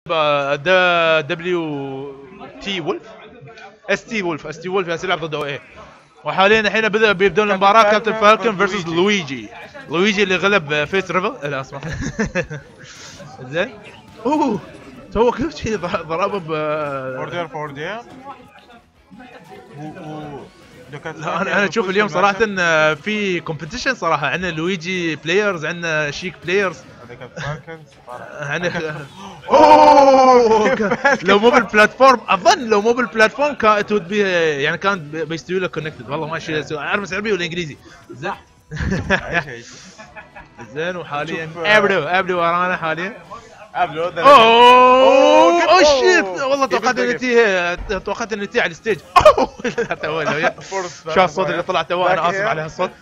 دبليو تي وولف اس تي وولف يا يلعب ضد او اي. وحاليا الحين بيبدون المباراه كابتن فالكون فيرسز لويجي اللي غلب فيس ريفل. لا اسمح زين. اوه تو كل شيء ضربه ب فوردير لا انا اشوف اليوم صراحه في كومبيتيشن صراحه. عندنا لويجي بلايرز، عندنا شيك بلايرز، عندنا لو مو بالبلاتفورم اظن لو مو بالبلاتفورم كانت يعني كان بيستوي له كونكتد. والله ما ادري اعرف عربي ولا انجليزي. زين زين. وحاليا ابدو ورانا حاليا. اوه شيت والله توقعت اني تي على الستيج. شوف الصوت اللي طلع تو. انا اسف على هالصوت.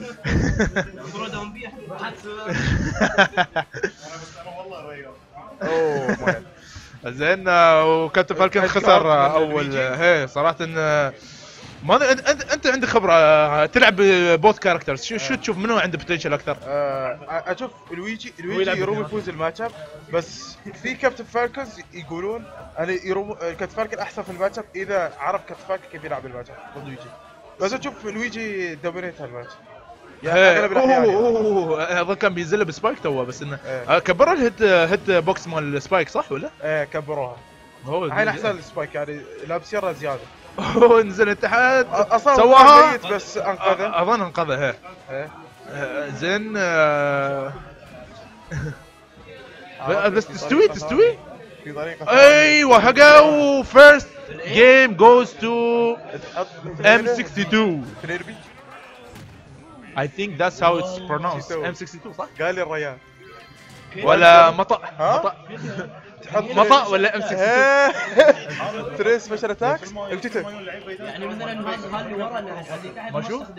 زين. وكابتن فالكون خسر اول. هي صراحه ما انت عندك خبره تلعب بوث كاركترز. شو تشوف منو عنده بوتنشل اكثر؟ اشوف لويجي يروم يفوز الماتش اب، بس في كابتن فالكونز يقولون يعني كابتن فالكون احسن في الماتش اب اذا عرف كابتن فالكون كيف يلعب الماتش اب ضد لويجي. بس اشوف لويجي دومينيت هالماتش يعني اغلب الاحيان. اظن كان بينزل بسبايك تو، بس انه كبروا الهيت بوكس مال السبايك صح ولا؟ ايه كبروها. الحين احسن السبايك يعني لابس يره زياده. نزل تحت سواها ميت بس انقذه. اظن انقذه. زين. بس تستوي في طريقه. ايوه هقوا فيرست جيم جوز تو M62. I think that's how it's pronounced. M62 صح؟ قال لي الريان ولا مطأ ولا M62 تري سبيشال اتاكس التيتر يعني مثلا هذا اللي ورا اللي تحت ما شو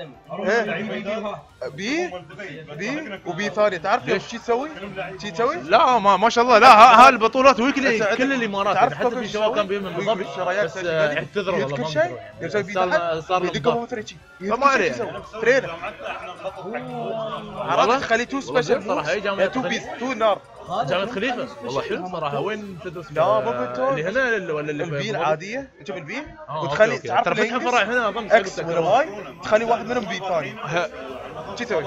بي وبي ثاني. تعرف ايش تسوي؟ لا ما شاء الله. لا هالبطولات ويكلي كل الامارات حتى في شباب كان بيهم بالضبط بس اعتذروا والله ما صار يدقوا موتريتشي ما عليه ترينر. عرفت خلي تو سبيشال صراحه. هي تو نار جامعة خليفة. والله حلو صراحه. وين تدرس؟ لا مو بالتون اللي هنا ولا اللي البي العاديه. تشوف البي وتخلي تعرف ترى فتح فرع هنا اظن اكس ولا واي تخلي واحد منهم بي ثاني. شو تسوي؟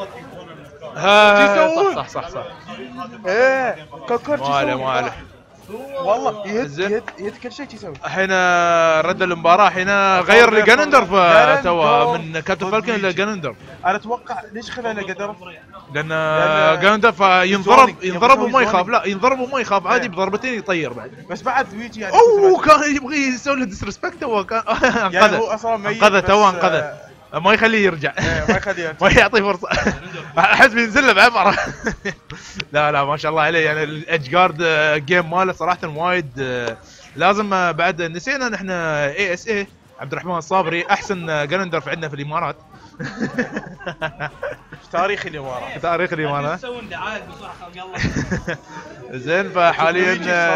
صح ايه كوكر ما عليه والله يهد كل شيء يسوي. الحين رد المباراه. الحين غير لجانندورف تو من كابتن فالكون الى جانندورف. انا اتوقع ليش خلاه لجانندورف؟ لان جانندورف ينضرب وما يخاف. لا ينضرب وما يخاف عادي بضربتين يطير بعد. بس بعد لويجي يعني كان يبغى يسوي له ديسريسبكت. هو كان يعني هو اصلا ميت انقذه ما يخليه يرجع. ما يعطيه فرصه. احس بينزل له بعبره. لا ما شاء الله عليه. يعني الادج جارد جيم ماله صراحه وايد لازم. بعد نسينا نحن ASA عبد الرحمن الصابري احسن جانندورف عندنا في الامارات. تاريخ الامارات يسوون دعايه بصراحه يلا. زين. فحاليا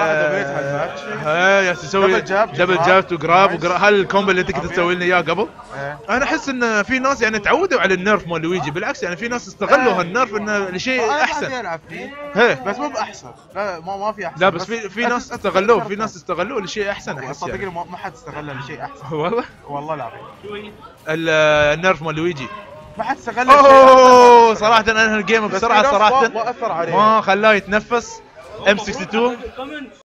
يا تسوي دبل جاب وجراب هالكومبو اللي انت كنت تسوي لنا اياه قبل. انا احس ان في ناس يعني تعودوا على النيرف مال لويجي. بالعكس يعني في ناس استغلوا هالنيرف انه لشيء احسن. يلعب فيه بس مو باحسن. لا ما في احسن. لا بس في ناس استغلوه لشيء احسن. احس صدقني ما حد استغله لشيء احسن. والله العظيم النيرف مال لويجي ما حد استغله. صراحه انا الجيم بسرعه صراحه ما اثر عليه. ما خلاه يتنفس. M62